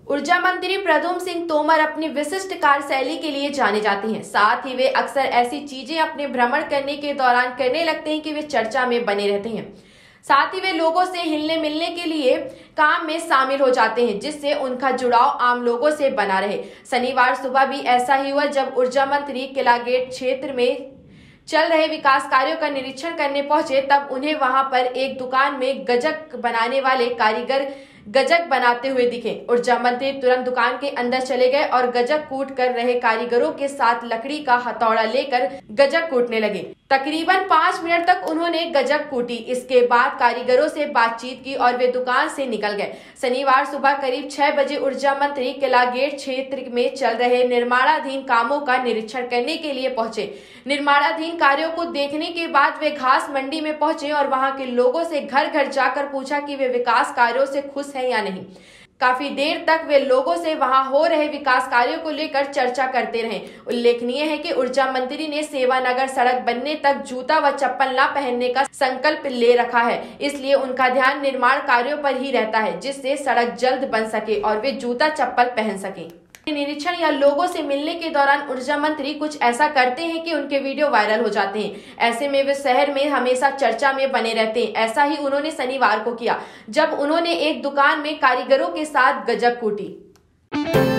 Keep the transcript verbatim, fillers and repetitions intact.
ऊर्जा मंत्री प्रद्युम्न सिंह तोमर अपनी विशिष्ट कार्यशैली के लिए जाने जाते हैं। साथ ही वे अक्सर ऐसी चीजें अपने भ्रमण करने के दौरान करने लगते हैं कि वे चर्चा में बने रहते हैं। साथ ही वे लोगों से हिलने मिलने के लिए काम में शामिल हो जाते हैं, जिससे उनका जुड़ाव आम लोगों से बना रहे। शनिवार सुबह भी ऐसा ही हुआ जब ऊर्जा मंत्री किला गेट क्षेत्र में चल रहे विकास कार्यों का निरीक्षण करने पहुंचे, तब उन्हें वहां पर एक दुकान में गजक बनाने वाले कारीगर गजक बनाते हुए दिखे। ऊर्जा मंत्री तुरंत दुकान के अंदर चले गए और गजक कूट कर रहे कारीगरों के साथ लकड़ी का हथौड़ा लेकर गजक कूटने लगे। तकरीबन पाँच मिनट तक उन्होंने गजक कूटी। इसके बाद कारीगरों से बातचीत की और वे दुकान से निकल गए। शनिवार सुबह करीब छह बजे ऊर्जा मंत्री किला गेट क्षेत्र में चल रहे निर्माणाधीन कामों का निरीक्षण करने के लिए पहुंचे। निर्माणाधीन कार्यों को देखने के बाद वे घास मंडी में पहुंचे और वहां के लोगों से घर घर जाकर पूछा कि वे विकास कार्यों से खुश हैं या नहीं। काफी देर तक वे लोगों से वहां हो रहे विकास कार्यों को लेकर चर्चा करते रहे। उल्लेखनीय है कि ऊर्जा मंत्री ने सेवानगर सड़क बनने तक जूता व चप्पल न पहनने का संकल्प ले रखा है, इसलिए उनका ध्यान निर्माण कार्यों पर ही रहता है, जिससे सड़क जल्द बन सके और वे जूता चप्पल पहन सके। निरीक्षण या लोगों से मिलने के दौरान ऊर्जा मंत्री कुछ ऐसा करते हैं कि उनके वीडियो वायरल हो जाते हैं। ऐसे में वे शहर में हमेशा चर्चा में बने रहते हैं। ऐसा ही उन्होंने शनिवार को किया, जब उन्होंने एक दुकान में कारीगरों के साथ गजक कूटी।